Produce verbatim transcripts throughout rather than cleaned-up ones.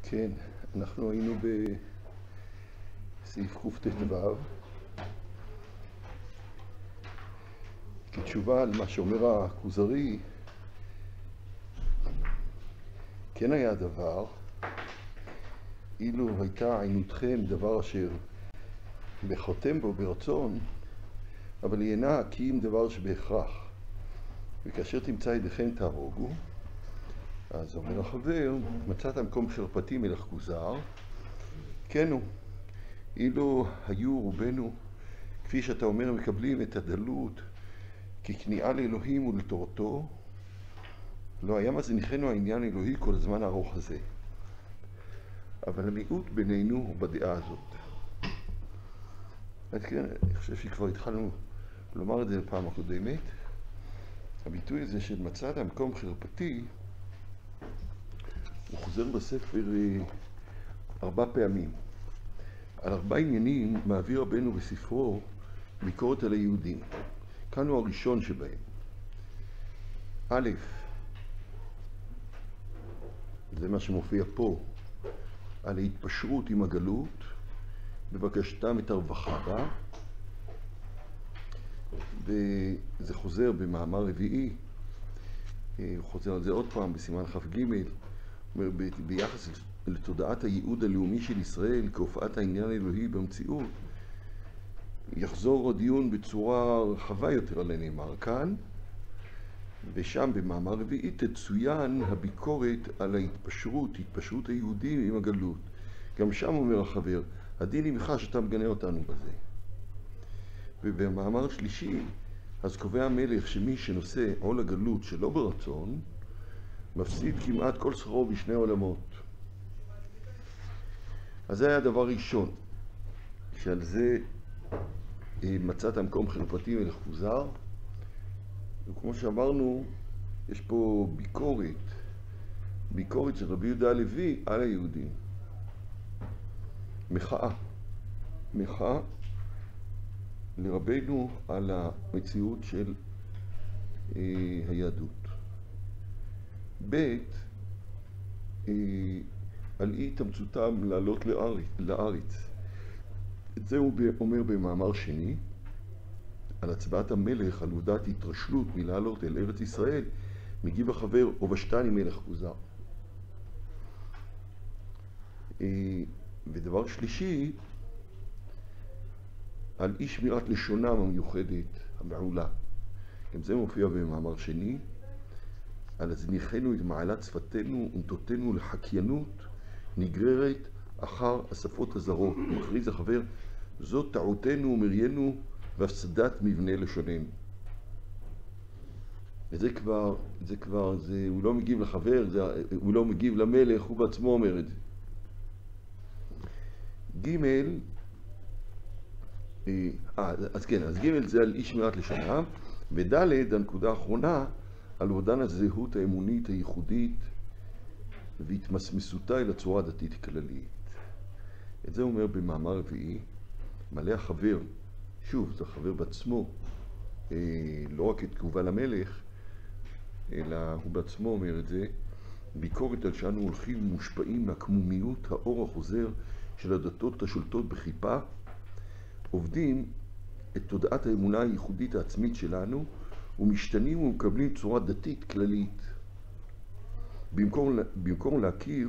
כן, אנחנו היינו בסעיף קט"ו, כתשובה על מה שאומר הכוזרי. כן היה הדבר, אילו הייתה עינותכם דבר אשר בחותם בו ברצון, אבל היא אינה כי אם דבר שבהכרח, וכאשר תמצא ידיכם תהרוגו. אז אומר החבר, מצאת המקום חרפתי מלך כוזר, כן הוא, אילו היו רובנו, כפי שאתה אומר, מקבלים את הדלות ככניעה לאלוהים ולתורתו, לא היה מזניחנו העניין האלוהי כל הזמן הארוך הזה. אבל המיעוט בינינו הוא בדעה הזאת. אז כן, אני חושב שכבר התחלנו לומר את זה לפעם הקודמת. הביטוי הזה של מצאת המקום חרפתי, הוא חוזר בספר ארבע פעמים. על ארבע עניינים מעביר רבנו בספרו ביקורת על היהודים. כאן הוא הראשון שבהם. א', זה מה שמופיע פה, על ההתפשרות עם הגלות, בבקשתם את הרווחה בה, וזה חוזר במאמר רביעי, הוא חוזר על זה עוד פעם בסימן כ"ג, ביחס לתודעת הייעוד הלאומי של ישראל כהופעת העניין האלוהי במציאות. יחזור הדיון בצורה רחבה יותר על הנאמר כאן, ושם במאמר רביעי תצוין הביקורת על ההתפשרות, התפשרות היהודים עם הגלות. גם שם אומר החבר, הדין עמך שאתה מגנה אותנו בזה. ובמאמר שלישי, אז קובע המלך שמי שנושא עול הגלות שלא ברצון, מפסיד כמעט כל שכרו בשני עולמות. אז זה היה הדבר ראשון, שעל זה מצאת המקום חרפתי מלך כוזר. וכמו שאמרנו, יש פה ביקורת, ביקורת של רבי יהודה הלוי על היהודים. מחאה, מחאה לרבנו על המציאות של אה, היהדות. ב' אה, על אי התאמצותם לעלות לארץ, לארץ. את זה הוא אומר במאמר שני, על הצבעת המלך, על עובדת התרשלות מלעלות אל ארץ ישראל, מגיב החבר ובשתני מלך כוזר. ודבר שלישי, על אי שמירת לשונם המיוחדת, המעולה. גם זה מופיע במאמר שני, על הזניחנו את מעלת שפתנו ונטותנו לחקיינות נגררת אחר השפות הזרות. מכריז החבר, זאת טעותנו ומריינו והפסדת מבנה לשוננו. וזה כבר, זה כבר, זה, הוא לא מגיב לחבר, זה, הוא לא מגיב למלך, הוא בעצמו אומר את זה. ג' אה, אז כן, אז ג' זה על אי שמירת לשונם, וד' הנקודה האחרונה, על אובדן הזהות האמונית הייחודית והתמסמסותה אל הצורה הדתית כללית. את זה הוא אומר במאמר רביעי, מלא החבר, שוב, זה החבר בעצמו, אה, לא רק את תגובה למלך, אלא הוא בעצמו אומר את זה, ביקורת על שאנו הולכים מושפעים מהקמומיות האור החוזר של הדתות השולטות בכיפה, עובדים את תודעת האמונה הייחודית העצמית שלנו, ומשתנים ומקבלים צורה דתית כללית. במקום, במקום להכיר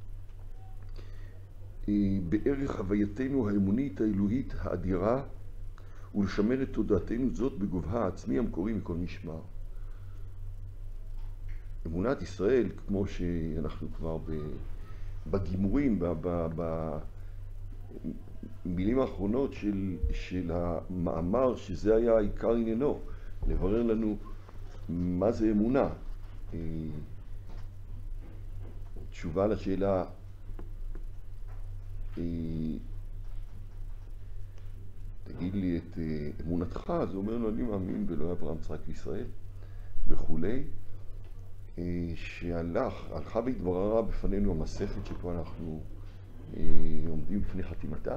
בערך חווייתנו האמונית האלוהית האדירה, ולשמר את תודעתנו זאת בגובהה העצמי המקורי מכל משמר. אמונת ישראל, כמו שאנחנו כבר בגימורים, במילים האחרונות של, של המאמר, שזה היה עיקר עניינו, לברר לנו מה זה אמונה. תשובה לשאלה, תגיד לי את אמונתך, אז הוא אומר לו, אני מאמין באלוהי אברהם, יצחק וישראל וכולי, שהלך, הלכה והתבררה בפנינו המסכת שפה אנחנו עומדים לפני חתימתה,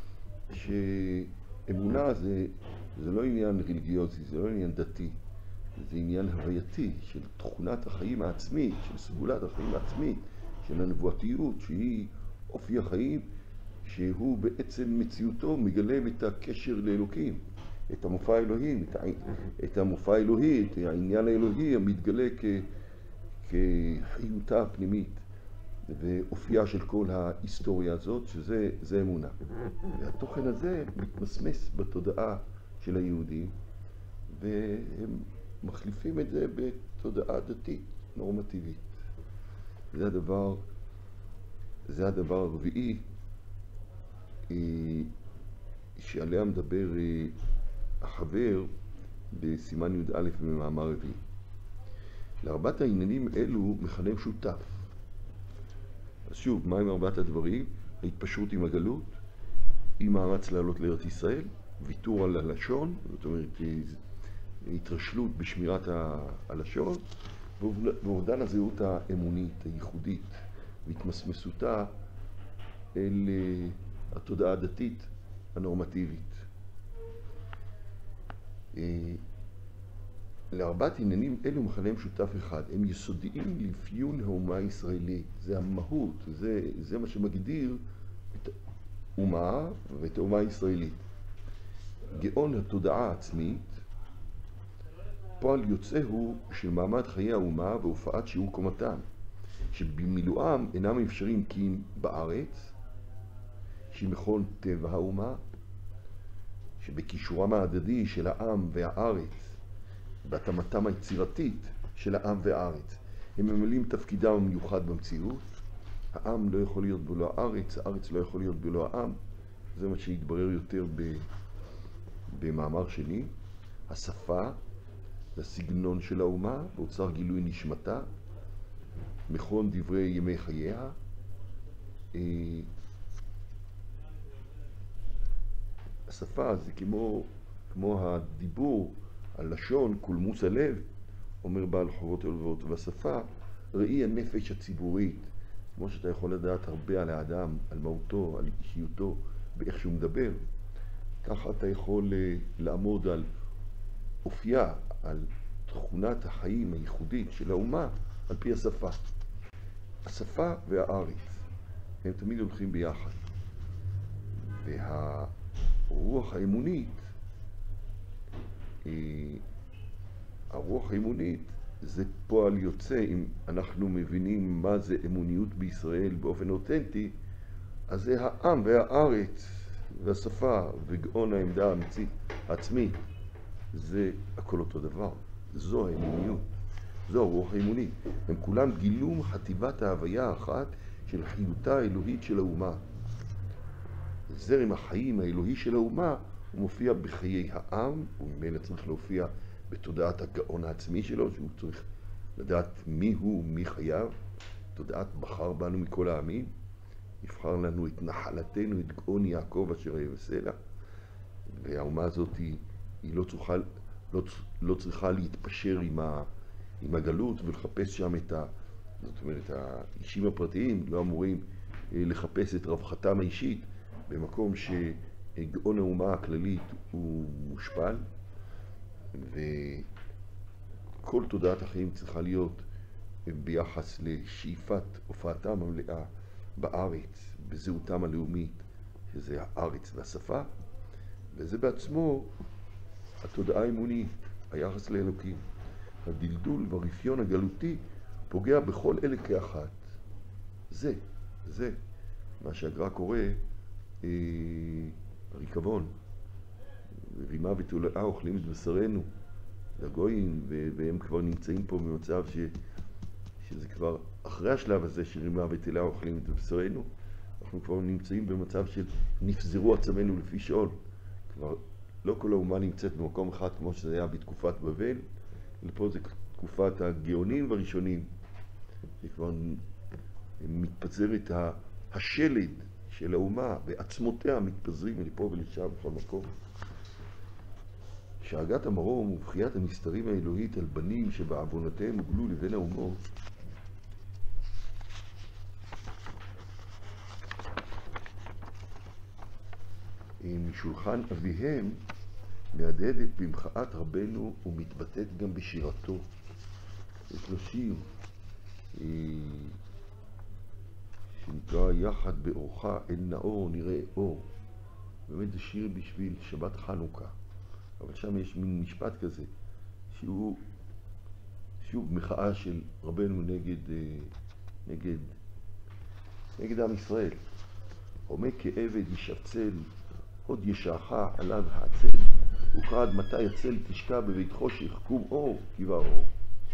שאמונה זה, זה לא עניין רליגיוזי, זה לא עניין דתי, זה עניין הווייתי של תכונת החיים העצמית, של סגולת החיים העצמית, של הנבואתיות, שהיא אופי החיים, שהוא בעצם מציאותו מגלם את הקשר לאלוקים, את המופע האלוהי, את, ה... את המופע האלוהי, את העניין האלוהי המתגלה כ... כחיותה הפנימית ואופייה של כל ההיסטוריה הזאת, שזה זה אמונה. והתוכן הזה מתמסמס בתודעה של היהודים, והם מחליפים את זה בתודעה דתית, נורמטיבית. זה הדבר, זה הדבר הרביעי שעליה מדבר החבר בסימן י"א במאמר רביעי. לארבעת העניינים אלו מכנה משותף. אז שוב, מה עם ארבעת הדברים? ההתפשרות עם הגלות, עם מאמץ לעלות לארץ ישראל, ויתור על הלשון, זאת אומרת, התרשלות בשמירת הלשון, ואובדן הזהות האמונית, הייחודית, והתמסמסותה אל התודעה הדתית הנורמטיבית. לארבעת עניינים אלו מכנה משותף אחד, הם יסודיים לאפיון האומה הישראלית, זה המהות, זה, זה מה שמגדיר את האומה ואת האומה הישראלית. גאון התודעה העצמית, פועל יוצא הוא של מעמד חיי האומה והופעת שיעור קומתם, שבמילואם אינם אפשרים כי אם בארץ, שמכון טבע האומה, שבקישורם ההדדי של העם והארץ, בהתאמתם היצירתית של העם והארץ. הם ממלאים תפקידם המיוחד במציאות. העם לא יכול להיות בלא הארץ, הארץ לא יכול להיות בלא העם. זה מה שהתברר יותר במאמר שני. השפה, הסגנון של האומה, באוצר גילוי נשמתה, מכון דברי ימי חייה, השפה זה כמו, כמו הדיבור, הלשון, קולמוס הלב, אומר בעל חובות הלבבות, והשפה ראי הנפש הציבורית, כמו שאתה יכול לדעת הרבה על האדם, על מהותו, על אישיותו, באיך שהוא מדבר, ככה אתה יכול לעמוד על אופייה, על תכונת החיים הייחודית של האומה, על פי השפה. השפה והארץ, הם תמיד הולכים ביחד. והרוח האמונית, הרוח האמונית זה פועל יוצא, אם אנחנו מבינים מה זה אמוניות בישראל באופן אותנטי, אז זה העם והארץ והשפה וגאון העמדה העצמית, זה הכל אותו דבר. זו האמוניות, זו הרוח האמונית. הם כולם גילום חטיבת ההוויה האחת של חיותה האלוהית של האומה. זרם החיים האלוהי של האומה הוא מופיע בחיי העם, וממילא צריך להופיע בתודעת הגאון העצמי שלו, שהוא צריך לדעת מי הוא, מי חייו. תודעת בחר בנו מכל העמים, יבחר לנו את נחלתנו, את גאון יעקב אשר היה בסלע. והאומה הזאת היא, היא לא, צריכה, לא, לא צריכה להתפשר עם, ה, עם הגלות ולחפש שם את ה... זאת אומרת, האישים הפרטיים לא אמורים לחפש את רווחתם האישית במקום ש... גאון האומה הכללית הוא מושפל, וכל תודעת החיים צריכה להיות ביחס לשאיפת הופעתם המלאה בארץ, בזהותם הלאומית, שזה הארץ והשפה, וזה בעצמו התודעה האמונית, היחס לאלוקים. הדלדול והרפיון הגלותי פוגע בכל אלה כאחת. זה, זה, מה שהגר"א קורא אה, הריקבון. רימה ותולעה אוכלים את בשרנו, לגויים, והם כבר נמצאים פה במצב ש, שזה כבר אחרי השלב הזה שרימה ותולעה אוכלים את בשרנו, אנחנו כבר נמצאים במצב של נפזרו עצמנו לפי שאול. כבר לא כל האומה נמצאת במקום אחד כמו שזה היה בתקופת בבל, לפה זה תקופת הגאונים והראשונים. זה כבר מתפזרת השלד של האומה, ועצמותיה מתפזרים מלפה ולשם בכל מקום. שאגת המרום ובחיית המסתרים האלוהית על בנים שבעוונותיהם הוגלו לבין האומות, משולחן אביהם מהדהדת במחאת רבנו ומתבטאת גם בשירתו. יש לו שיר נקרא יחד באורך אל נאור נראה אור. באמת זה שיר בשביל שבת חנוכה. אבל שם יש מין משפט כזה, שהוא שוב מחאה של רבנו נגד, נגד, נגד עם ישראל. הומה כעבד ישפצל, עוד ישעך עליו העצל, וקרא עד מתי הצל תשקע בבית חושך, קום אור כיבה אור.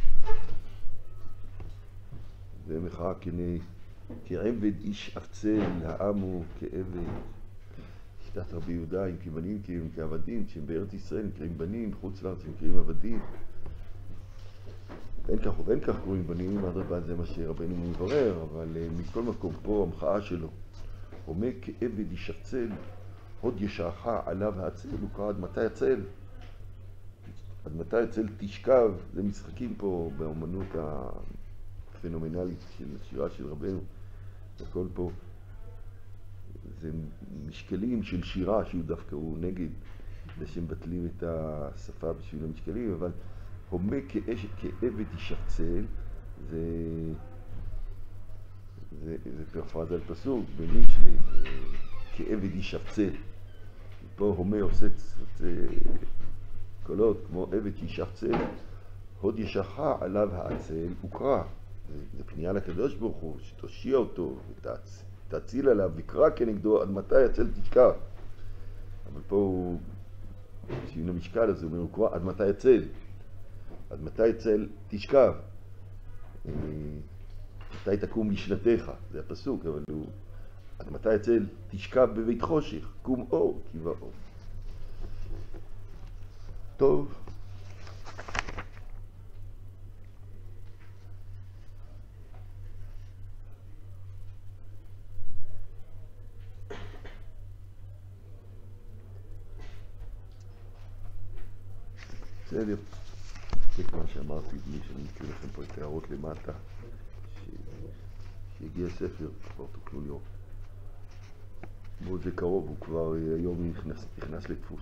זה מחאה כנה, כעבד איש אפצל, העמו כעבד. שיטת רבי יהודה, אם כבנים כאילו כעבדים, כשהם בארץ ישראל נקראים בנים, חוץ לארץ הם נקראים עבדים. אין כך ואין כך קוראים בנים, אדרבה זה מה שרבנו מברר, אבל מכל מקום פה המחאה שלו. הומה כעבד ישפצל, עוד ישעך עליו העצל, הוא קרא עד מתי הצל. עד מתי הצל תשכב, זה משחקים פה באומנות הפנומנלית של השירה של רבנו. הכל פה זה משקלים של שירה שהוא דווקא הוא נגד זה שהם בטלים את השפה בשביל המשקלים, אבל הומה כעבד ישפצל זה זה, זה פרפרזה על פסוק במשלי, כעבד ישפצל. פה הומה עושה קולות כמו עבד ישפצל, עוד ישעך עליו העצל וקרא. זה, זה פנייה לקדוש ברוך הוא שתושיע אותו ותציל עליו וקרא כנגדו עד מתי הצל תשכב. אבל פה הוא שיון המשקל הזה, הוא אומר, הוא קרא עד מתי הצל, עד מתי הצל תשכב, מתי תקום לשנתך, זה הפסוק, אבל הוא עד מתי הצל תשכב בבית חושך, קום אור כיבה אור. טוב, בסדר, זה כמו שאמרתי, בלי שאני מכיר לכם פה את הערות למטה, שהגיע ספר, כבר תוכלו לראות. בו זה קרוב, הוא כבר היום נכנס, נכנס לדפוס.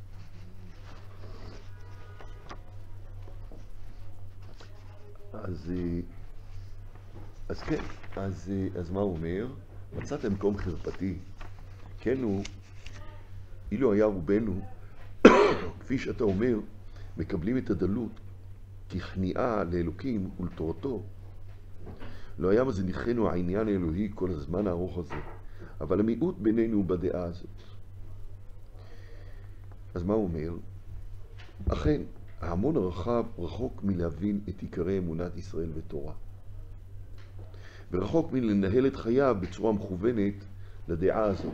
אז, אז כן, אז, אז מה הוא אומר? מצאתם מקום חרפתי, כן הוא, אילו היה רובנו, כפי שאתה אומר, מקבלים את הדלות ככניעה לאלוקים ולתורתו. לא היה מזניחנו העניין האלוהי כל הזמן הארוך הזה, אבל המיעוט בינינו בדעה הזאת. אז מה הוא אומר? אכן, ההמון הרחב רחוק מלהבין את עיקרי אמונת ישראל ותורה, ורחוק מלנהל את חייו בצורה מכוונת לדעה הזאת.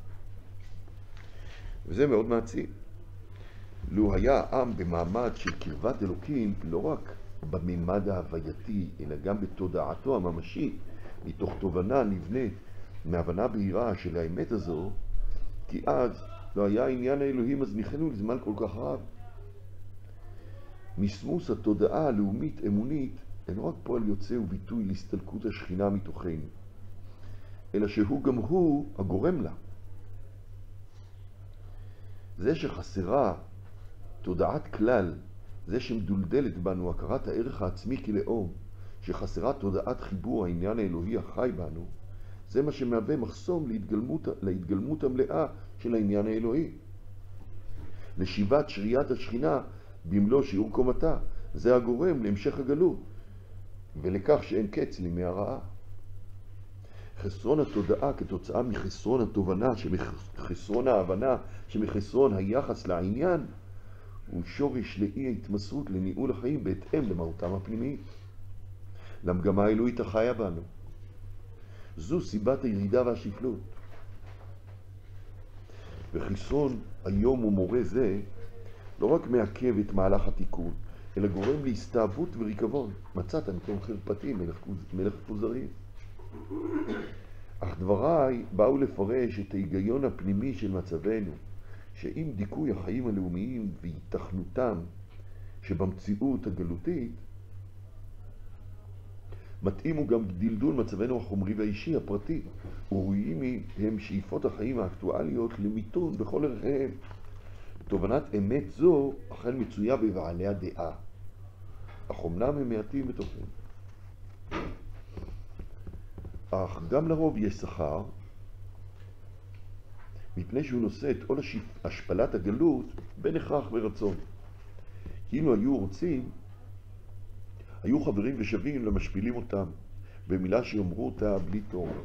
וזה מאוד מעציב. לו היה העם במעמד של קרבת אלוקים, לא רק בממד ההווייתי, אלא גם בתודעתו הממשית, מתוך תובנה נבנית, מהבנה בהירה של האמת הזו, כי אז לא היה עניין האלוהי מזניחנו לזמן כל כך רב. מסמוס התודעה הלאומית אמונית אינו רק פועל יוצא וביטוי להסתלקות השכינה מתוכנו, אלא שהוא גם הוא הגורם לה. זה שחסרה תודעת כלל, זה שמדולדלת בנו הכרת הערך העצמי כלאום, שחסרה תודעת חיבור העניין האלוהי החי בנו, זה מה שמהווה מחסום להתגלמות, להתגלמות המלאה של העניין האלוהי. לשיבת שריית השכינה במלוא שיעור קומתה, זה הגורם להמשך הגלות, ולכך שאין קץ לימי הרעה. חסרון התודעה כתוצאה מחסרון התובנה, חסרון ההבנה שמחסרון היחס לעניין, הוא שורש לאי ההתמסרות לניהול החיים בהתאם למהותם הפנימית, למגמה האלוהית החיה בנו. זו סיבת הירידה והשפלות. וחסרון היום ומורה זה לא רק מעכב את מהלך התיקון, אלא גורם להסתאבות וריקבון. מצאת מקום חרפתי, מלך כוזרים. אך דבריי באו לפרש את ההיגיון הפנימי של מצבנו, שאם דיכוי החיים הלאומיים והתכנותם שבמציאות הגלותית, מתאימו גם דלדול מצבנו החומרי והאישי הפרטי, וראויים הם שאיפות החיים האקטואליות למיתון בכל ערכיהם. תובנת אמת זו אכן מצויה בבעלי הדעה, אך אמנם הם מעטים בתוכם. אך גם לרוב יש שכר, מפני שהוא נושא את עול השפלת הגלות בין הכרח ורצון. כאילו היו רוצים, היו חברים ושווים למשפילים אותם, במילה שיאמרו אותה בלי תורך.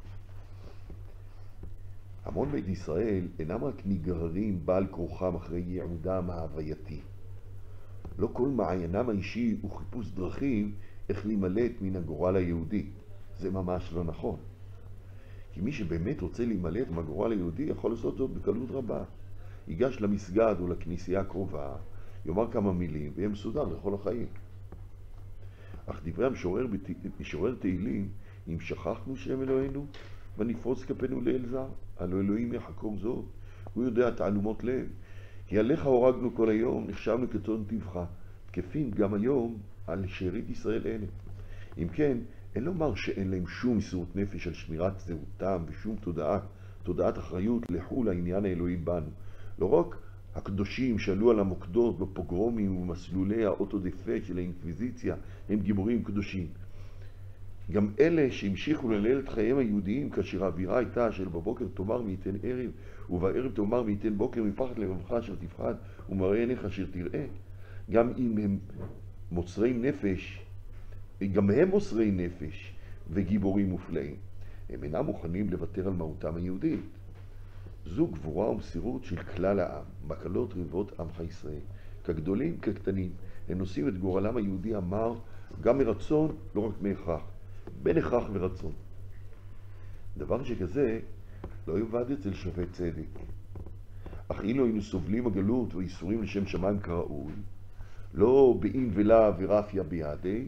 המון בית ישראל אינם רק נגררים בעל כורחם אחרי ייעודם ההווייתי. לא כל מעיינם האישי הוא חיפוש דרכים איך להימלט מן הגורל היהודי. זה ממש לא נכון. כי מי שבאמת רוצה להימלט מהגורל היהודי יכול לעשות זאת בקלות רבה. ייגש למסגד או לכנסייה הקרובה, יאמר כמה מילים ויהיה מסודר לכל החיים. אך דברי המשורר, משורר תהילים, אם שכחנו שם אלוהינו ונפרוץ כפינו לאל זר, הלא אלוהים יחקור זאת, הוא יודע תעלומות לב. כי עליך הורגנו כל היום, נחשבנו כצאן טבחה, תקפים גם היום על שארית ישראל אלה. אם כן, אין לומר שאין להם שום מסירות נפש על שמירת זהותם ושום תודעה, תודעת אחריות לחול העניין האלוהי בנו. לא רק הקדושים שעלו על המוקדות בפוגרומים ומסלולי האוטודפה של האינקוויזיציה הם גיבורים קדושים. גם אלה שהמשיכו לנהל את חייהם היהודיים כאשר האווירה הייתה של בבוקר תאמר וייתן ערב ובערב תאמר וייתן בוקר מפחד לבבך אשר תפחד ומראה עיניך אשר תראה. גם אם הם מוצרי נפש, גם הם מוסרי נפש וגיבורים מופלאים. הם אינם מוכנים לוותר על מהותם היהודית. זו גבורה ומסירות של כלל העם, מקלות רבות עמך ישראל. כגדולים כקטנים, הם נושאים את גורלם היהודי המר גם מרצון, לא רק מהכרח. בין הכרח ורצון. דבר שכזה לא יובד אצל שופט צדק. אך אילו היינו סובלים הגלות ואיסורים לשם שמיים כראוי, לא באין ולה ורפיה בידי,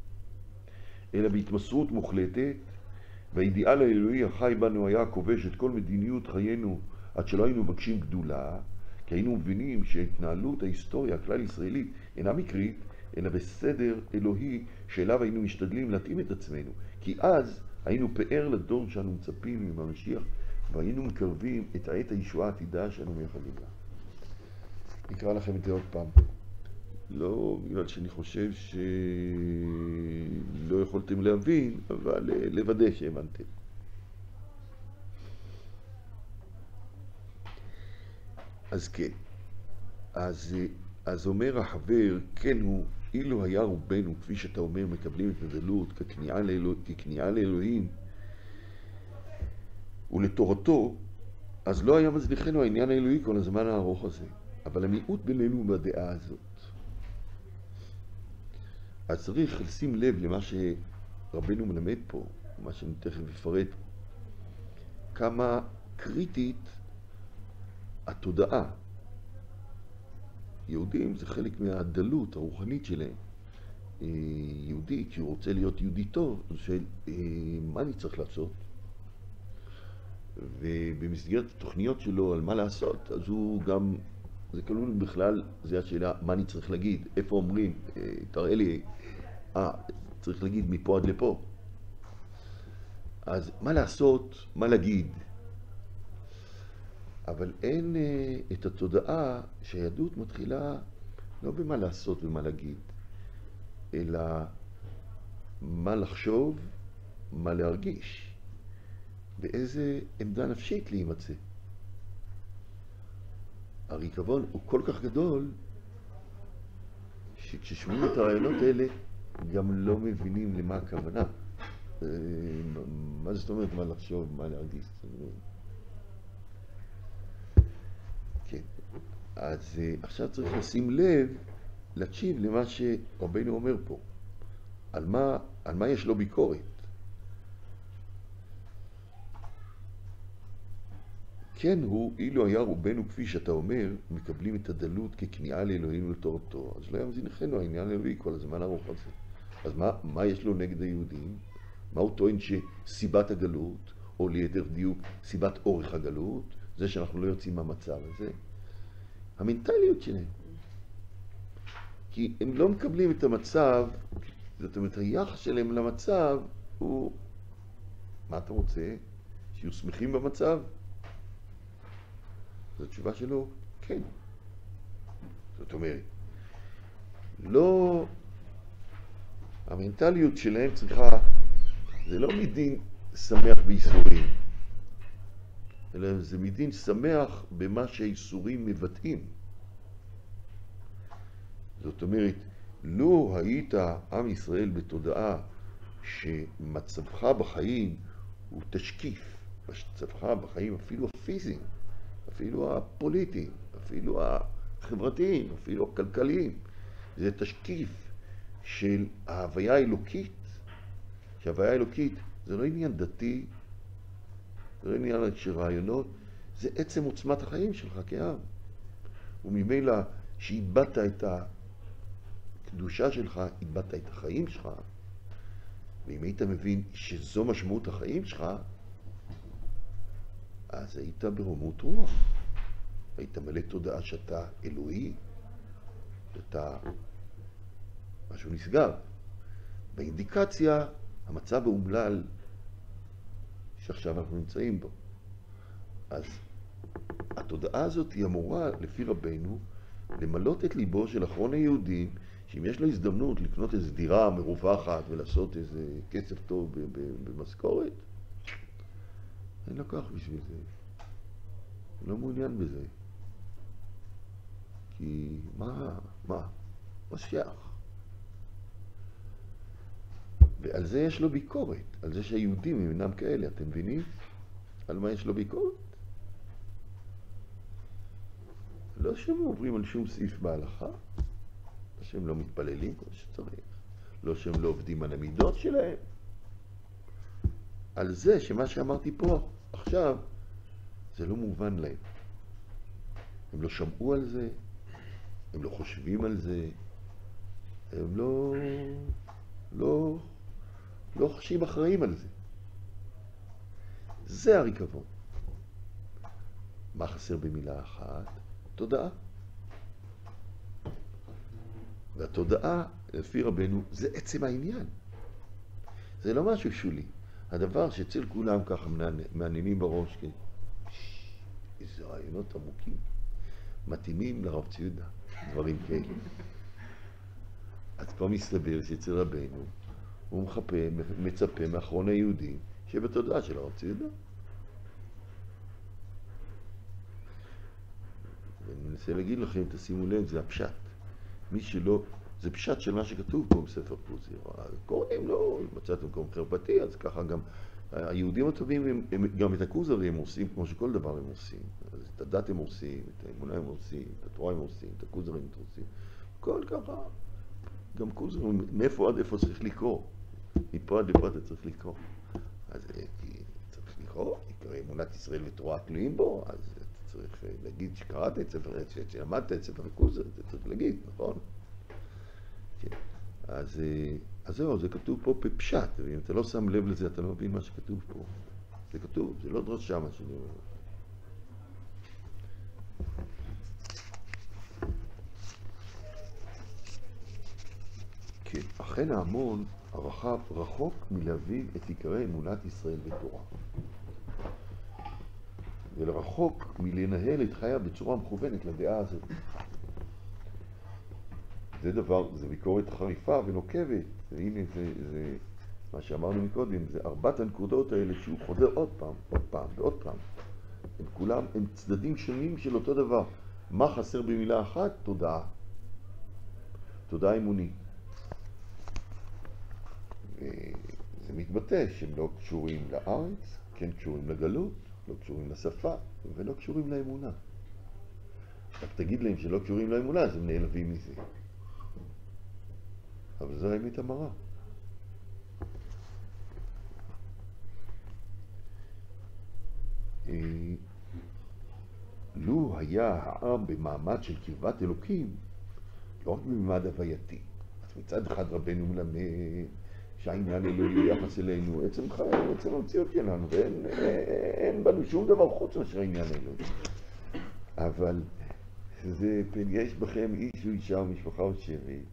אלא בהתמסרות מוחלטת, והאידיאל האלוהי החי בנו היה כובש את כל מדיניות חיינו עד שלא היינו מבקשים גדולה, כי היינו מבינים שהתנהלות ההיסטוריה הכלל ישראלית אינה מקרית, אלא בסדר אלוהי שאליו היינו משתדלים להתאים את עצמנו, כי אז היינו פאר לדור שאנו מצפים עם המשיח, והיינו מקרבים את העת הישועה העתידה שאנו מייחלים לה. נקרא לכם את זה עוד פעם. לא בגלל שאני חושב שלא יכולתם להבין, אבל לוודא שהבנתם. אז כן, אז, אז אומר החבר, כן הוא, אילו היה רובנו, כפי שאתה אומר, מקבלים את הדלות ככניעה לאלוה, ככניעה לאלוהים ולתורתו, אז לא היה מזניחנו העניין האלוהי כל הזמן הארוך הזה. אבל המיעוט בינינו בדעה הזאת. אז צריך לשים לב למה שרבנו מלמד פה, מה שאני תכף אפרט, כמה קריטית התודעה. יהודים זה חלק מהדלות הרוחנית שלהם. יהודי, כי הוא רוצה להיות יהודי טוב, הוא שואל, מה אני צריך לעשות? ובמסגרת התוכניות שלו על מה לעשות, אז הוא גם, זה כלול בכלל, זה השאלה, מה אני צריך להגיד? איפה אומרים? תראה לי, אה, צריך להגיד מפה עד לפה. אז מה לעשות, מה להגיד? אבל אין uh, את התודעה שהיהדות מתחילה לא במה לעשות ומה להגיד, אלא מה לחשוב, מה להרגיש, באיזה עמדה נפשית להימצא. הריקבון הוא כל כך גדול, שכששומעים את הרעיונות האלה, גם לא מבינים למה הכוונה. מה זאת אומרת מה לחשוב, מה להרגיש? כן. אז עכשיו צריך לשים לב, להקשיב למה שרבנו אומר פה. על מה, על מה יש לו ביקורת. כן הוא, אילו היה רובנו, כפי שאתה אומר, מקבלים את הדלות ככניעה לאלוהים ולתורתו, אז לא היה מזינחנו העניין האלוהי כל הזמן ארוך הזה. אז מה, מה יש לו נגד היהודים? מה הוא טוען שסיבת הגלות, או ליתר דיוק סיבת אורך הגלות, זה שאנחנו לא יוצאים מהמצב הזה, המנטליות שלהם. כי הם לא מקבלים את המצב, זאת אומרת, היחס שלהם למצב הוא, מה אתה רוצה? שיהיו שמחים במצב? זו התשובה שלו, כן. זאת אומרת, לא, המנטליות שלהם צריכה, זה לא מדין שמח בייסורים, אלא זה מדין שמח במה שהייסורים מבטאים. זאת אומרת, לא היית עם ישראל בתודעה שמצבך בחיים הוא תשקיף, מצבך בחיים אפילו הפיזיים, אפילו הפוליטיים, אפילו החברתיים, אפילו הכלכליים, זה תשקיף של ההוויה האלוקית, שההוויה האלוקית זה לא עניין דתי, זה לא עניין של רעיונות, זה עצם עוצמת החיים שלך כעם. וממילא שאיבדת את הקדושה שלך, איבדת את החיים שלך, ואם היית מבין שזו משמעות החיים שלך, אז היית ברומות רוח. היית מלא תודעה שאתה אלוהי, שאתה משהו נסגר. באינדיקציה, המצב האומלל שעכשיו אנחנו נמצאים בו. אז התודעה הזאת היא אמורה, לפי רבנו, למלות את ליבו של אחרון היהודים, שאם יש לו הזדמנות לקנות איזו דירה מרווחת ולעשות איזה כסף טוב במשכורת, אין לו כך בשביל זה. הוא לא מעוניין בזה. כי מה? מה? מה שייך? ועל זה יש לו ביקורת, על זה שהיהודים הם אינם כאלה, אתם מבינים? על מה יש לו ביקורת? לא שהם עוברים על שום סעיף בהלכה, לא שהם לא מתפללים כמו שצריך, לא שהם לא עובדים על המידות שלהם, על זה שמה שאמרתי פה עכשיו זה לא מובן להם. הם לא שמעו על זה, הם לא חושבים על זה, הם לא לא לא חשים אחראים על זה. זה הריקבון. מה חסר במילה אחת? תודעה. והתודעה, לפי רבנו, זה עצם העניין. זה לא משהו שולי. הדבר שאצל כולם ככה מעניינים בראש, כי איזה רעיונות עמוקים, מתאימים לרב ציודה, דברים כאלה. אז פה מסתבר שאצל רבנו, הוא מחפה, מצפה מאחרון היהודים, שבתודעה של הרב ציודה. ואני מנסה להגיד לכם, תשימו לב, זה הפשט. מי שלא, זה פשט של מה שכתוב פה בספר כוזרי. קוראים לו, מצאת מקום חרפתי, אז ככה גם היהודים הטובים, הם, הם, גם את הכוזרי הם עושים כמו שכל דבר הם עושים. אז את הדת הם עושים, את האמונה הם עושים, את התורה הם עושים, את הכוזרי הם עושים. כל ככה, גם כוזרי, מאיפה עד איפה צריך לקרוא? מפה עד לפה אתה צריך לקרוא. אז כי צריך לקרוא, יקרא אמונת ישראל ותורה תלויים בו, אז אתה צריך להגיד שקראת את ספר, שלמדת את ספר הכוזרי, אתה צריך להגיד, נכון? כן. אז, אז זהו, זה כתוב פה בפשט, ואם אתה לא שם לב לזה, אתה לא מבין מה שכתוב פה. זה כתוב, זה לא דרשה מה שאני אומר. כן, אכן ההמון הרחב רחוק מלהבין את עיקרי אמונת ישראל ותורה. ולרחוק מלנהל את חייו בצורה מכוונת לדעה הזאת. זה דבר, זה ביקורת חריפה ונוקבת. והנה זה, זה מה שאמרנו מקודם, זה ארבעת הנקודות האלה שהוא חוזר עוד פעם, עוד פעם ועוד פעם. הם כולם, הם צדדים שונים של אותו דבר. מה חסר במילה אחת? תודעה. תודעה אמונית. וזה מתבטא שהם לא קשורים לארץ, כן קשורים לגלות, לא קשורים לשפה ולא קשורים לאמונה. רק תגיד להם שלא קשורים לאמונה, אז הם נעלבים מזה. אבל זו האמת המרה. לו היה העם במעמד של קרבת אלוקים, לא רק במעמד הווייתי. אז מצד אחד רבנו מלמד שהעניין אלוהי יחס אלינו, עצם חיים, עצם המציאות שלנו, ואין אין בנו שום דבר חוץ מאשר העניין אלוהי. אבל זה, יש בכם איש או אישה או משפחה או שבט.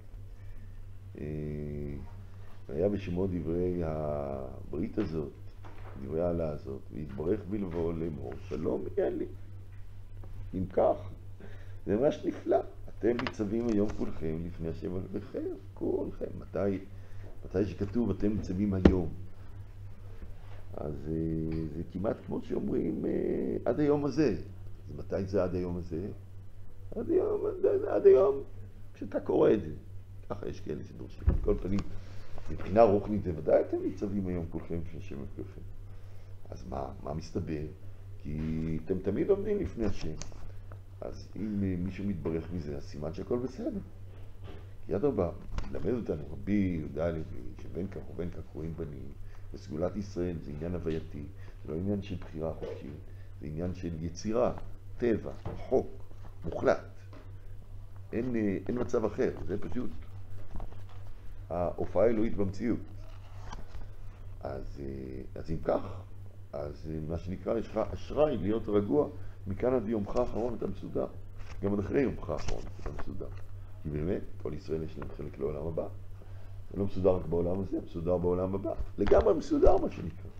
היה בשמו דברי הברית הזאת, דברי העלה הזאת, והתברך בלבוא לאמור, שלום יהיה לי. אם כך, זה ממש נפלא. אתם ניצבים היום כולכם לפני השם אלוהיכם, כולכם. מתי, מתי שכתוב אתם ניצבים היום. אז זה כמעט כמו שאומרים עד היום הזה. אז מתי זה עד היום הזה? עד היום, עד היום, כשאתה קורא את זה. ככה יש כאלה שדורשים. כל פנים, מבחינה רוחנית זה ודאי אתם ניצבים היום כולכם לפני השם וכולכם. אז מה, מה מסתבר? כי אתם תמיד עומדים לפני השם. אז אם מישהו מתברך מזה, אז סימן שהכל בסדר. כי אדרבה, למד אותנו רבי יהודה הלוי, שבין כך ובין כך קוראים בנים, וסגולת ישראל זה עניין הווייתי, זה לא עניין של בחירה חופשית, זה עניין של יצירה, טבע, חוק, מוחלט. אין, אין מצב אחר, זה פשוט ההופעה האלוהית במציאות. אז, אז אם כך, אז מה שנקרא, יש לך אשראי להיות רגוע, מכאן עד יומך האחרון אתה מסודר. גם עד אחרי יומך האחרון אתה מסודר. כי באמת, כל ישראל יש להם חלק לעולם הבא. זה לא מסודר רק בעולם הזה, מסודר בעולם הבא. לגמרי מסודר מה שנקרא.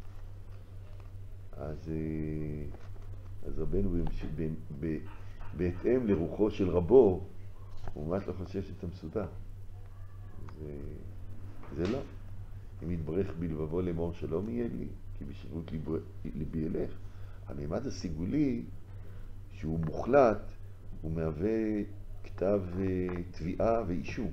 אז, אז רבנו בהתאם לרוחו של רבו, הוא ממש לא חושב שאתה מסודר. זה, זה לא. אם יתברך בלבבו לאמור שלום יהיה לי, כי בשלמות ליבי ילך. הממד הסיגולי, שהוא מוחלט, הוא מהווה כתב תביעה ואישום.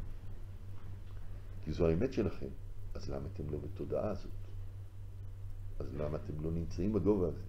כי זו האמת שלכם. אז למה אתם לא בתודעה הזאת? אז למה אתם לא נמצאים בגובה הזה?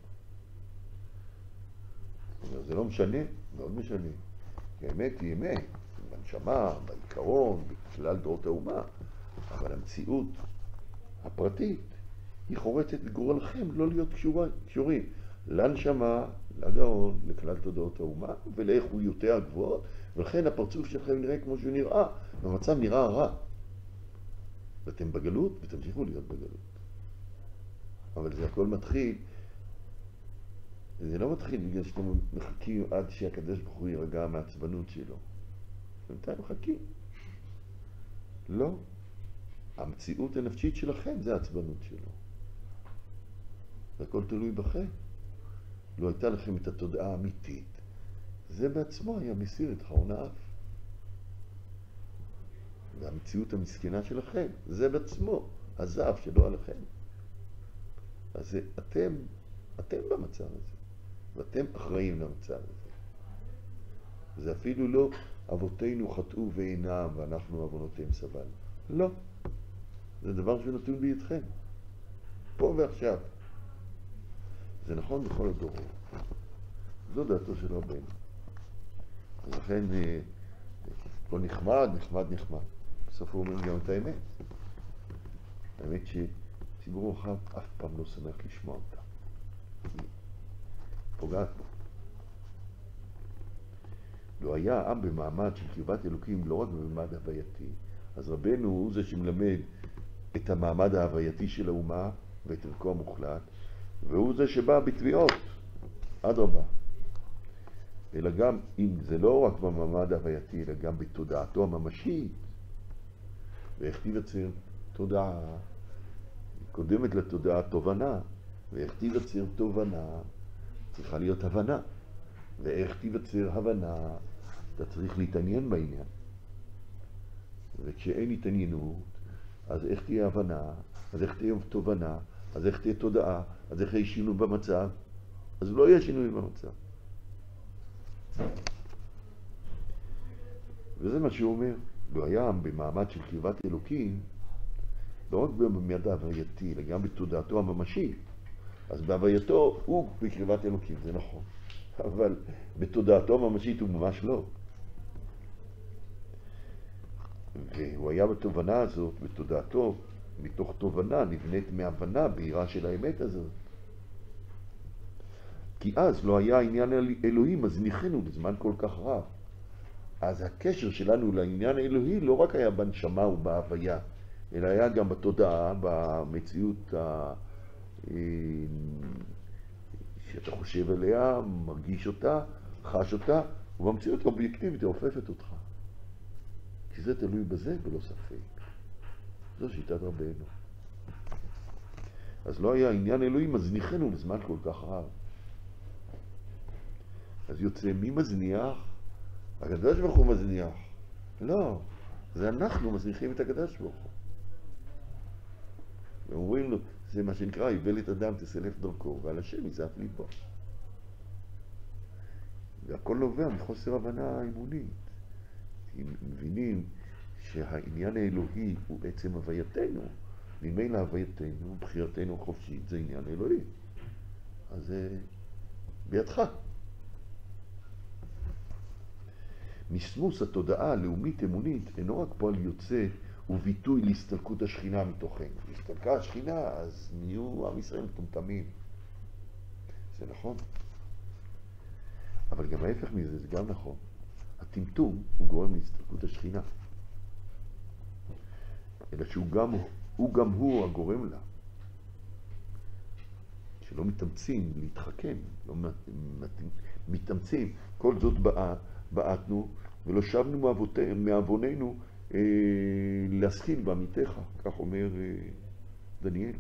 זה לא משנה, מאוד משנה. כי האמת היא אמת, בנשמה, בעיקרון, בכלל דעות האומה, אבל המציאות הפרטית היא חורצת לגורלכם לא להיות קשורים לנשמה, לגאון, לכלל תודעות האומה ולאיכויותיה הגבוהות, ולכן הפרצוף שלכם נראה כמו שהוא נראה, והמצב נראה רע. ואתם בגלות ותמשיכו להיות בגלות. אבל זה הכל מתחיל, זה לא מתחיל בגלל שאתם מחכים עד שהקדוש ברוך הוא יירגע מהעצבנות שלו. בינתיים מחכים. לא. המציאות הנפשית שלכם זה העצבנות שלו. והכל תלוי בכם. לא הייתה לכם את התודעה האמיתית. זה בעצמו היה מסיר את חרון האף. והמציאות המסכנה שלכם, זה בעצמו הזהב שלא עליכם. אז אתם, אתם במצב הזה. ואתם אחראים למצב הזה. זה אפילו לא אבותינו חטאו ואינם ואנחנו אבונותיהם סבלנו. לא. זה דבר שנתון בידכם. פה ועכשיו. זה נכון בכל הדורות. זו דעתו של רבנו. אז לכן, לא נחמד, נחמד, נחמד. בסוף הוא אומר גם את האמת. האמת שציבור רחב אף פעם לא שמח לשמוע אותה. היא פוגעת בו. לא היה העם במעמד של קרבת אלוקים, לא רק במעמד הווייתי. אז רבנו הוא זה שמלמד את המעמד ההווייתי של האומה ואת ערכו המוחלט, והוא זה שבא בתביעות, אדרבה. אלא גם, אם זה לא רק במעמד ההווייתי, אלא גם בתודעתו הממשית, ואיך תיווצר תודעה, קודמת לתודעה תובנה, ואיך תיווצר תובנה, צריכה להיות הבנה, ואיך תיווצר הבנה, אתה צריך להתעניין בעניין. וכשאין התעניינות, אז איך תהיה הבנה, אז איך תהיה תובנה, אז איך תהיה תודעה, אז איך יהיה שינוי במצב, אז לא יהיה שינוי במצב. וזה מה שהוא אומר. לא היה במעמד של קרבת אלוקים, לא רק במעמד ההווייתי, אלא גם בתודעתו הממשית. אז בהווייתו הוא בקרבת אלוקים, זה נכון. אבל בתודעתו הממשית הוא ממש לא. והוא היה בתובנה הזאת, בתודעתו, מתוך תובנה, נבנית מהבנה, בעירה של האמת הזאת. כי אז לא היה עניין אלוהים, אז ניחנו בזמן כל כך רב. אז הקשר שלנו לעניין האלוהי לא רק היה בנשמה ובהוויה, אלא היה גם בתודעה, במציאות ה... שאתה חושב עליה, מרגיש אותה, חש אותה, ובמציאות האובייקטיבית האופפת אותך. כי זה תלוי בזה ולא ספק. זו שיטת רבנו. אז לא היה עניין אלוהים, אז ניחנו לזמן כל כך רב. אז יוצא מי מזניח? הקדוש ברוך הוא מזניח. לא, זה אנחנו מזניחים את הקדוש ברוך הוא. ואומרים לו, זה מה שנקרא, איוולת אדם תסלף דרכו, ועל השם יזעף ליבו. והכל נובע מחוסר הבנה אמונית. אם מבינים שהעניין האלוהי הוא עצם הווייתנו, ממילא הווייתנו, בחירתנו חופשית, זה עניין אלוהי. אז זה בידך. מסמוס התודעה הלאומית אמונית אינו רק פועל יוצא וביטוי להסתלקות השכינה מתוכנו. הסתלקה השכינה, אז נהיו עם ישראל מטומטמים. זה נכון. אבל גם ההפך מזה, זה גם נכון. הטמטום הוא גורם להסתלקות השכינה. אלא שהוא גם הוא, גם הוא הגורם לה. שלא מתאמצים להתחכם, לא מתאמצים. כל זאת באה, בעתנו ולא שבנו מעווננו אה, להשכיל בעמיתך, כך אומר אה, דניאל.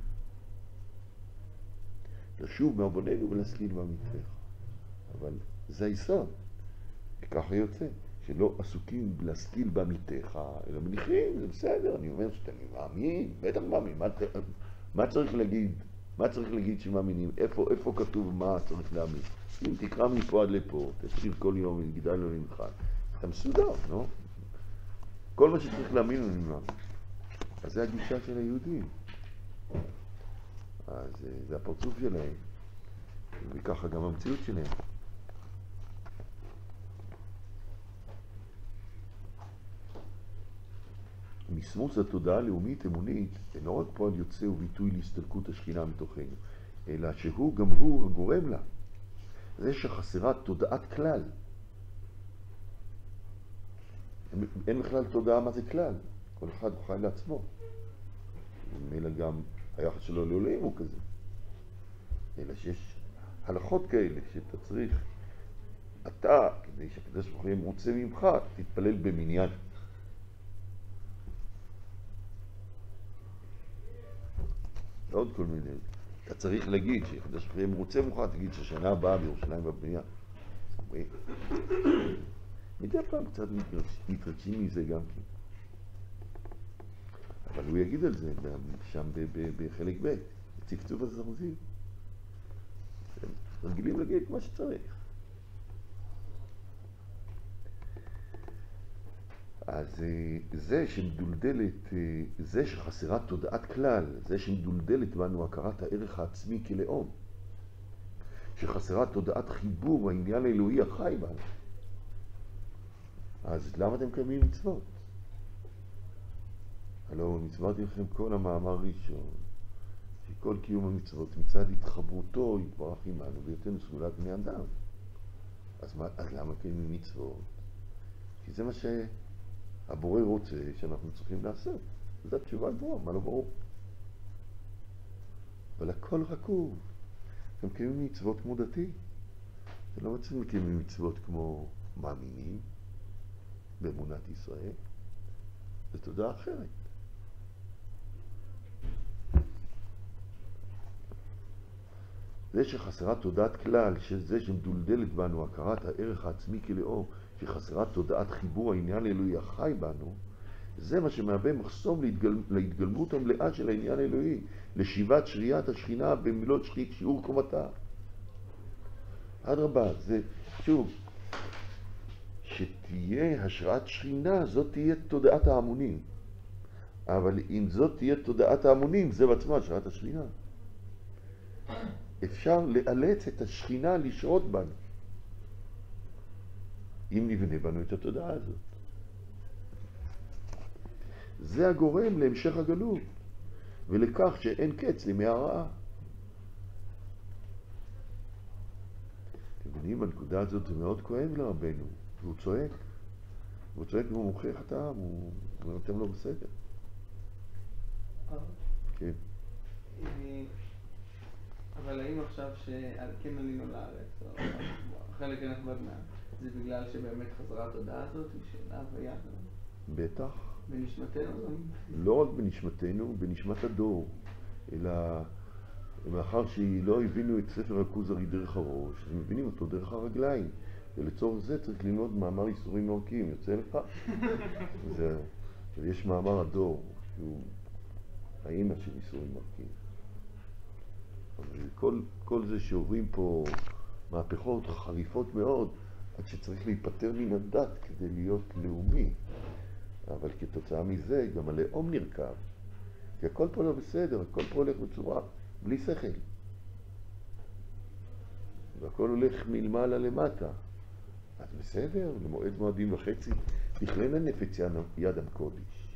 לשוב מעווננו ולהשכיל בעמיתך. אבל זה היסוד, וככה יוצא, שלא עסוקים להשכיל בעמיתך, אלא מניחים, זה בסדר, אני אומר שאתה מאמין, בטח מאמין, מה, מה צריך להגיד? מה צריך להגיד שמאמינים? איפה, איפה כתוב מה צריך להאמין? אם תקרא מפה עד לפה, תתחיל כל יום וגדל לו ממך, אתה מסודר, לא? כל מה שצריך להאמין אני מאמין. אז זה הגישה של היהודים. אז זה הפרצוף שלהם, וככה גם המציאות שלהם. מסמוס התודעה הלאומית אמונית אינו רק פועל יוצא וביטוי להסתלקות השכינה מתוכנו, אלא שהוא גם הוא הגורם לה. זה שחסרה תודעת כלל. אין בכלל תודעה מה זה כלל. כל אחד הוא חי לעצמו. ומילא גם היחס שלו לאלוהים הוא כזה. אלא שיש הלכות כאלה שאתה צריך, אתה, כדי שהקדוש ברוך הוא יהיה מרוצה ממך, תתפלל במניין. עוד כל מיני. אתה צריך להגיד שהקדוש ברוך הוא יהיה מרוצה ממך, תגיד ששנה הבאה בירושלים בבנייה. מדי פעם קצת מתרגשים מזה גם כן. אבל הוא יגיד על זה שם בחלק ב', צפצוף הזרזיר. רגילים להגיד מה שצריך. אז זה שמדולדלת, זה שחסרה תודעת כלל, זה שמדולדלת בנו הכרת הערך העצמי כלאום, שחסרה תודעת חיבור העניין האלוהי החי בנו. אז למה אתם קיימים מצוות? הלוא מצוות לכם כל המאמר ראשון, שכל קיום המצוות מצד התחברותו יתברך עמנו ויותנו סגולת בני אדם. אז, מה, אז למה קיימים מצוות? כי זה מה שהבורא רוצה שאנחנו צריכים לעשות. זו התשובה ברורה, מה לא ברור? אבל הכל רקוב. אתם קיימים מצוות מודעתי. אתם לא מצליחים לקיים מצוות כמו מאמינים באמונת ישראל. זו תודה אחרת. זה שחסרה תודעת כלל, שזה שמדולדלת בנו הכרת הערך העצמי כלאום, שחסרה תודעת חיבור העניין האלוהי החי בנו, זה מה שמהווה מחסום להתגל... להתגלמות המלאה של העניין האלוהי, לשיבת שריית השכינה במילות שחית שיעור קומתה. אדרבה, זה שוב, שתהיה השראת שכינה, זאת תהיה תודעת ההמונים. אבל אם זאת תהיה תודעת ההמונים, זה בעצמה השראת השכינה. אפשר לאלץ את השכינה לשרות בנו, אם נבנה בנו את התודעה הזאת. זה הגורם להמשך הגלות, ולכך שאין קץ לימי הרעה. אתם מבינים, בנקודה הזאת זה מאוד כואב לרבנו, והוא צועק. והוא צועק והוא מוכיח את העם, הוא אומר, אתם לא בסדר. כן. אבל האם עכשיו שכן עלינו לארץ, או חלק נכבד מה, זה בגלל שבאמת חזרה התודעה הזאת, שאלה הוויה? בטח. בנשמתנו? לא רק בנשמתנו, בנשמת הדור, אלא מאחר שלא הבינו את ספר הכוזרי דרך הראש, הם מבינים אותו דרך הרגליים, ולצורך זה צריך ללמוד מאמר איסורים מורקים, יוצא לך? זהו. יש מאמר הדור, שהוא האמא של איסורים מורקים. כל, כל זה שעוברים פה מהפכות חריפות מאוד, עד שצריך להיפטר מן הדת כדי להיות לאומי. אבל כתוצאה מזה גם הלאום נרכב. כי הכל פה לא בסדר, הכל פה הולך בצורה בלי שכל. והכל הולך מלמעלה למטה. אז בסדר, למועד מועדים וחצי, תכלנה נפץ יד הקודש.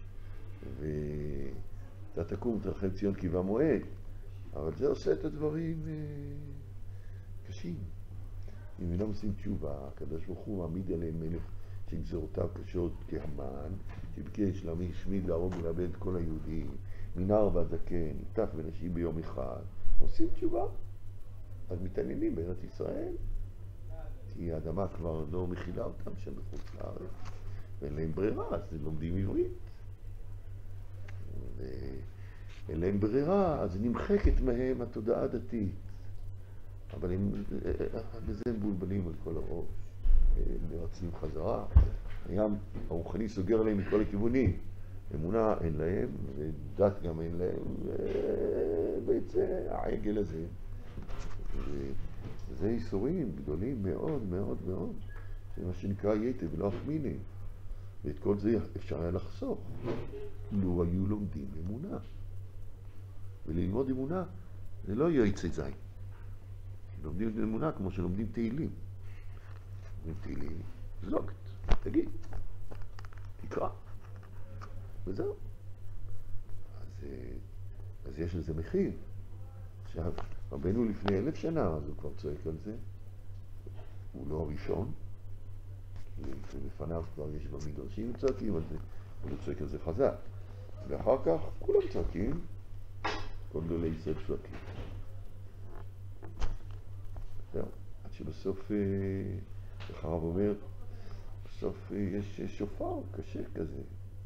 ואתה תקום תרחם ציון כי במועד. אבל זה עושה את הדברים אה, קשים. אם אינם עושים תשובה, הקדוש ברוך הוא מעמיד עליהם מלך שגזרותיו קשות כהמן, שביקש להשמיד, להרוג ולאבד את כל היהודים, מנער ועד זקן, טף ונשים ביום אחד, עושים תשובה. אז מתעניינים בארץ ישראל, כי האדמה כבר לא מכילה אותם שם בחוץ לארץ, ואין להם ברירה, אז הם לומדים עברית. ואין להם ברירה, אז נמחקת מהם התודעה הדתית. אבל הם, בזה הם בולבלים על כל הראש, הם מרצים חזרה. הים הרוחני סוגר עליהם מכל הכיוונים. אמונה אין להם, ודת גם אין להם, ובעצם העגל הזה. וזה איסורים גדולים מאוד מאוד מאוד, זה מה שנקרא יתב ולא אחמיני. ואת כל זה אפשר היה לחסוך, לו היו לומדים אמונה. וללמוד אמונה זה לא יועצי זין. לומדים אמונה כמו שלומדים תהילים. לומדים תהילים, זלוקת, תגיד, תקרא, וזהו. אז, אז יש לזה מחיר. עכשיו, רבנו לפני אלף שנה, אז הוא כבר צועק על זה. הוא לא הראשון. ולפניו כבר יש במדרשים צועקים על זה. הוא לא צועק על זה חזק. ואחר כך כולם צועקים. כל גדולי ישראל צועקים. זהו. עד שבסוף, איך הרב אומר, בסוף יש שופר קשה כזה.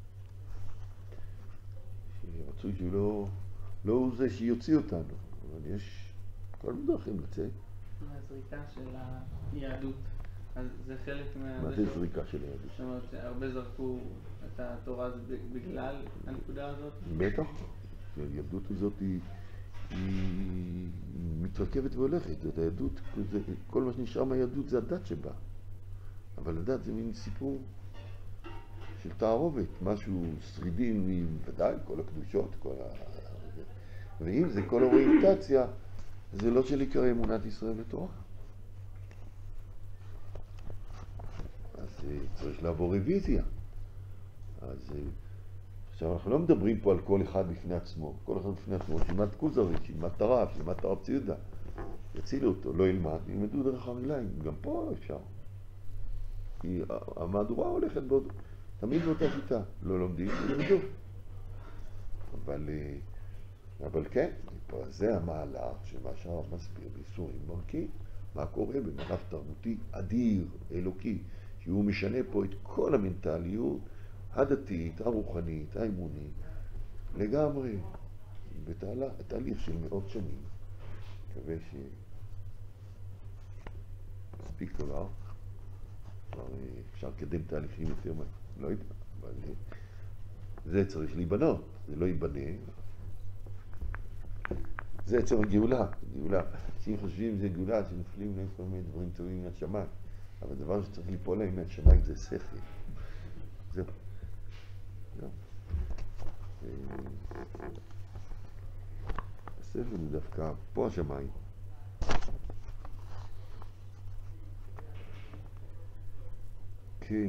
שרצוי שהוא לא, לא הוא זה שיוציא אותנו. אבל יש כל מיני דרכים לצאת. מהזריקה של היהדות. אז זה חלק מה... מה זה זריקה של היהדות? זאת אומרת שהרבה זרקו את התורה הזאת בגלל הנקודה הזאת? בטח. היהדות הזאת היא, היא מתרכבת והולכת. זאת היהדות, זה, כל מה שנשאר מהיהדות זה הדת שבה. אבל הדת זה מין סיפור של תערובת. משהו שרידים, ודאי, כל הקדושות, כל ה... ואם זה כל האוריינטציה, זה לא של עיקר אמונת ישראל בתורה. אז צריך לעבור רוויזיה. אז עכשיו אנחנו לא מדברים פה על כל אחד בפני עצמו. כל אחד בפני עצמו, שילמד כוזרי, שילמד תרב, שילמד תרב ציודה. יצילו אותו, לא ילמד, ילמדו דרך הרגליים. גם פה אפשר. כי המהדורה הולכת בעוד, תמיד באותה שיטה. לא לומדים, ילמדו. אבל... אבל כן, זה המהלך שמה שהרב מסביר באיסורים מרקים, מה קורה במהלך תרבותי אדיר, אלוקי, שהוא משנה פה את כל המנטליות הדתית, הרוחנית, האמונית, לגמרי, בתהליך של מאות שנים. מקווה ש... מספיק דבר, כבר אפשר לקדם תהליכים יותר מהר, לא יודע, אבל זה צריך להיבנות, זה לא ייבנה. זה עצם הגאולה, גאולה. אנשים חושבים זה גאולה, שנופלים להם כל מיני דברים טובים מהשמיים. אבל הדבר שצריך ליפול להם מהשמיים זה שכל. זהו. זהו. השכל זה דווקא פה השמיים. כן.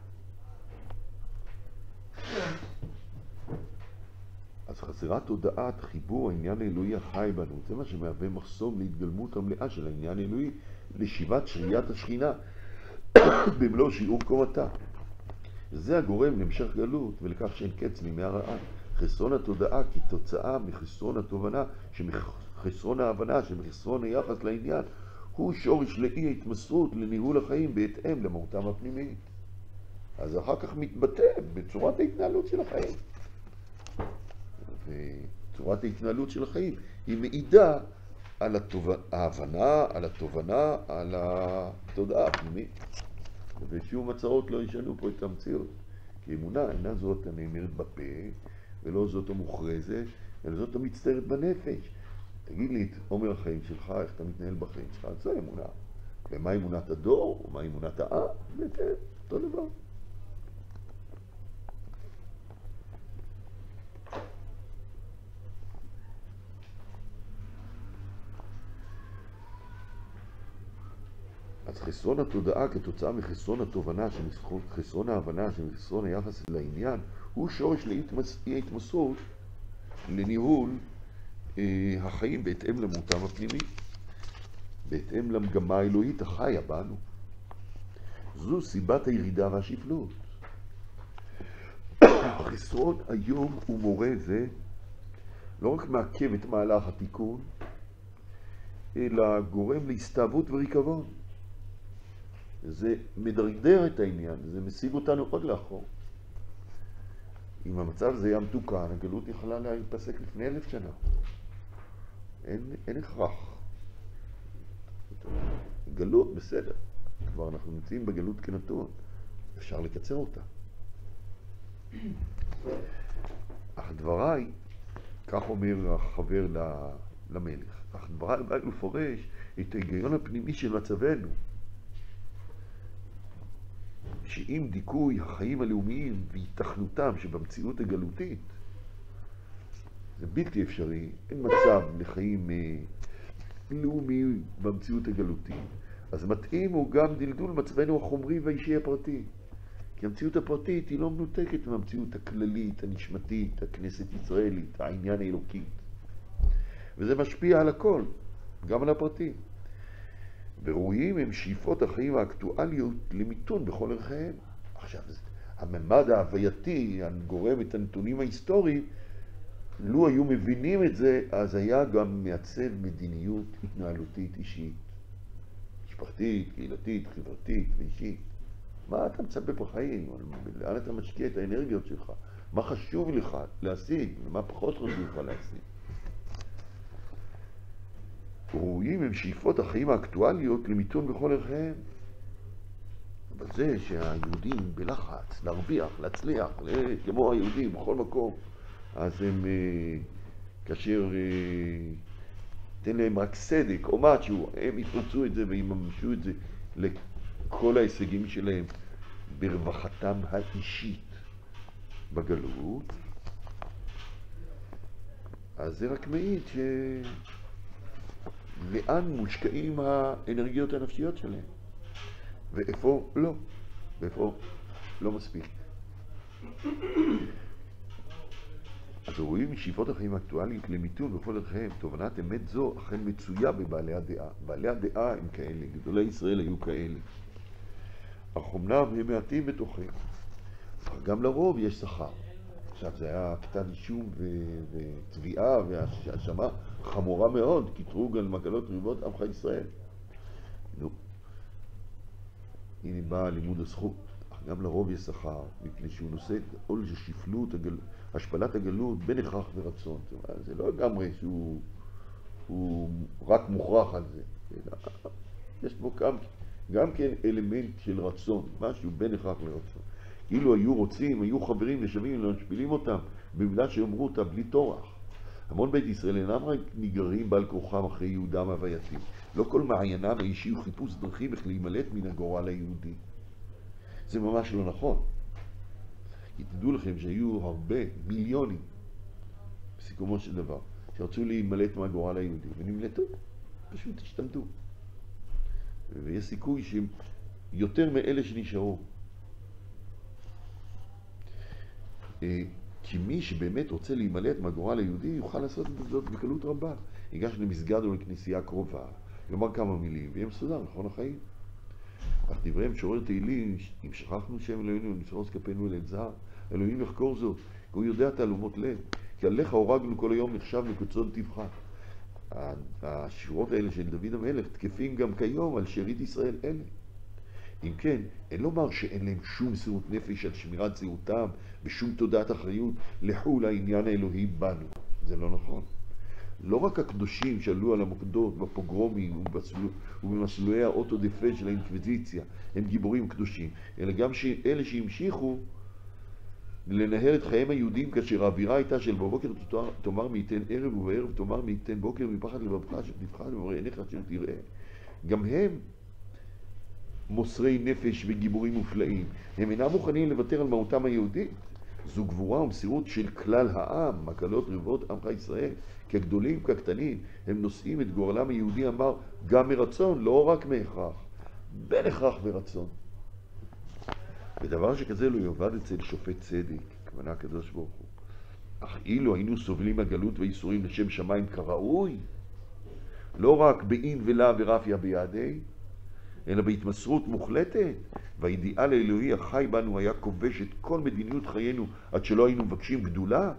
אז חסרה תודעת חיבור העניין האלוהי החי בנו. זה מה שמהווה מחסום להתגלמות המלאה של העניין האלוהי, לשיבת שריית השכינה במלוא שיעור קומתה. זה הגורם להמשך גלות ולכך שאין קץ מימי הרעה. חסרון התודעה כתוצאה מחסרון התובנה, חסרון ההבנה שמחסרון היחס לעניין, הוא שורש לאי ההתמסרות לניהול החיים בהתאם למהותם הפנימית. אז אחר כך מתבטא בצורת ההתנהלות של החיים. וצורת ההתנהלות של החיים היא מעידה על התובנה, ההבנה, על התובנה, על התודעה הפנימית. ושום הצעות לא ישנו פה את המציאות. כי אמונה אינה זאת הנאמרת בפה, ולא זאת המוכרזת, אלא זאת המצטערת בנפש. תגיד לי את עומר החיים שלך, איך אתה מתנהל בחיים שלך, זו אמונה. ומה אמונת הדור, ומה אמונת העם, זה אותו דבר. אז חסרון התודעה כתוצאה מחסרון התובנה, חסרון ההבנה, חסרון היחס לעניין, הוא שורש לאי התמסרות לניהול אה, החיים בהתאם למותם הפנימי, בהתאם למגמה האלוהית החיה בנו. זו סיבת הירידה והשפלות. החסרון היום ומורה זה לא רק מעכב את מהלך התיקון, אלא גורם להסתאבות וריקבון. זה מדרדר את העניין, זה משיג אותנו עוד לאחור. אם המצב הזה היה מתוקן, הגלות יכולה להיפסק לפני אלף שנה. אין, אין הכרח. גלות, בסדר. כבר אנחנו נמצאים בגלות כנתון. אפשר לקצר אותה. אך דבריי, כך אומר החבר למלך, אך דבריי בא לפורש את ההיגיון הפנימי של מצבנו. שעם דיכוי החיים הלאומיים והתכנותם שבמציאות הגלותית, זה בלתי אפשרי, אין מצב לחיים לאומיים במציאות הגלותית. אז מתאים הוא גם דלדול מצבנו החומרי והאישי הפרטי. כי המציאות הפרטית היא לא מנותקת מהמציאות הכללית, הנשמתית, הכנסת ישראלית, העניין האלוקי. וזה משפיע על הכל, גם על הפרטים. וראויים הם שאיפות החיים האקטואליות למיתון בכל ערכיהם. עכשיו, הממד ההווייתי, הגורם את הנתונים ההיסטוריים, לו היו מבינים את זה, אז היה גם מעצב מדיניות התנהלותית אישית. משפחתית, קהילתית, חברתית ואישית. מה אתה מצפה בחיים? לאן אתה משקיע את האנרגיות שלך? מה חשוב לך להשיג? ומה פחות חשוב לך להשיג? ראויים הם שאיפות החיים האקטואליות למיתון בכל ערכיהם. אבל זה שהיהודים בלחץ, להרוויח, להצליח, כמו היהודים בכל מקום, אז הם, כאשר תן להם רק סדק או משהו, הם יפרצו את זה ויממשו את זה לכל ההישגים שלהם ברווחתם האישית בגלות. אז זה רק מעיד ש... לאן מושקעים האנרגיות הנפשיות שלהם, ואיפה לא, ואיפה לא מספיק. אז רואים משאיפות החיים האקטואליים למיתון בכל ערכיהם. תובנת אמת זו אכן מצויה בבעלי הדעה. בעלי הדעה הם כאלה, גדולי ישראל היו כאלה. אך אמנם הם מעטים בתוכם, אך גם לרוב יש שכר. עכשיו זה היה כתב אישום ותביעה והאשמה חמורה מאוד, קטרוג על מגלות ריבות עמך ישראל. נו, הנה באה לימוד הזכות, אך גם לרוב יש שכר, מפני שהוא נושא את עול של שפלות, הגל... השפלת הגלות בין הכרח ורצון. זה לא לגמרי שהוא הוא רק מוכרח על זה, יש בו גם, גם כן אלמנט של רצון, משהו בין הכרח לרצון. אילו היו רוצים, היו חברים ושווים, לא משפילים אותם, במידה שאומרו אותה בלי תורח. המון בית ישראל אינם רק נגררים בעל כורחם אחרי יהודם הווייתים. לא כל מעיינם האישי הוא חיפוש דרכים איך להימלט מן הגורל היהודי. זה ממש לא נכון. כי תדעו לכם שהיו הרבה, מיליונים, בסיכומו של דבר, שרצו להימלט מהגורל היהודי, ונמלטו, פשוט השתמטו. ויש סיכוי שהם יותר מאלה שנשארו. כי מי שבאמת רוצה להימלט מהגורל היהודי יוכל לעשות את זאת בקלות רבה. ייגש למסגד או לכנסייה קרובה, יאמר כמה מילים, ויהיה מסודר, נכון החיים. אך דברי משורר תהילים, אם שכחנו שם אלוהינו ונפרוס כפינו אל עץ זר, אלוהים יחקור זאת, כי הוא יודע תעלומות לב, כי עליך הורגנו כל היום נחשב לקוצון טבחה. השורות האלה של דוד המלך תקפים גם כיום על שארית ישראל אלה. אם כן, אין לומר שאין להם שום מסירות נפש על שמירת זהותם ושום תודעת אחריות לחול העניין האלוהי בנו. זה לא נכון. לא רק הקדושים שעלו על המוקדות בפוגרומים ובמסלולי האוטו דה פה של האינקוויזיציה הם גיבורים קדושים, אלא גם אלה שהמשיכו לנהל את חייהם היהודים כאשר האווירה הייתה של בבוקר תאמר מי ייתן ערב ובערב תאמר מי ייתן בוקר מפחד לבבך אשר תפחד ובמראה עיניך אשר תראה. גם הם מוסרי נפש וגיבורים מופלאים. הם אינם מוכנים לוותר על מהותם היהודית. זו גבורה ומסירות של כלל העם, מקהלות רבבות עמך ישראל, כגדולים כקטנים. הם נושאים את גורלם היהודי, אמר, גם מרצון, לא רק מהכרח, בין הכרח ורצון. ודבר שכזה לא יאבד אצל שופט צדק, כוונה הקדוש ברוך הוא. אך אילו היינו סובלים הגלות והייסורים לשם שמיים כראוי, לא רק באין ולה ורפיה ביעדי, אלא בהתמסרות מוחלטת, והאידיאל האלוהי החי בנו היה כובש את כל מדיניות חיינו עד שלא היינו מבקשים גדולה.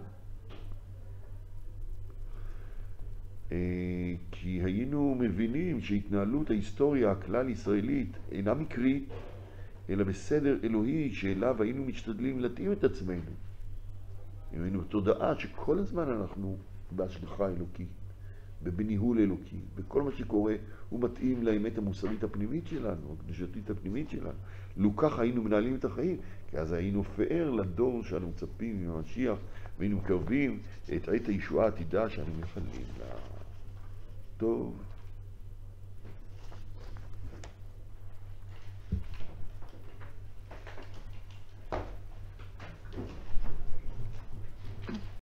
כי היינו מבינים שהתנהלות ההיסטוריה הכלל ישראלית אינה מקרית, אלא בסדר אלוהי שאליו היינו משתדלים להתאים את עצמנו. היינו תודעה שכל הזמן אנחנו בהשגחה אלוקית, בניהול אלוקי, בכל מה שקורה הוא מתאים לאמת המוסרית הפנימית שלנו, הקדושתית הפנימית שלנו. לו כך היינו מנהלים את החיים, כי אז היינו פאר לדור שאנו מצפים ממשיח, והיינו מקרבים את עת הישועה העתידה שאנו מייחלים לה. טוב.